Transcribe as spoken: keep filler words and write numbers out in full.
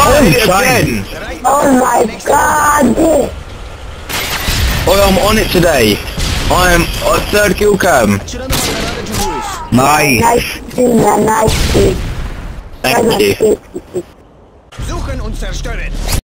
I hit it again! Oh my god! Oh, I'm on it today. I am on third kill cam. Nice. Nice team, man, nice team. Thank you. Suchen und zerstören.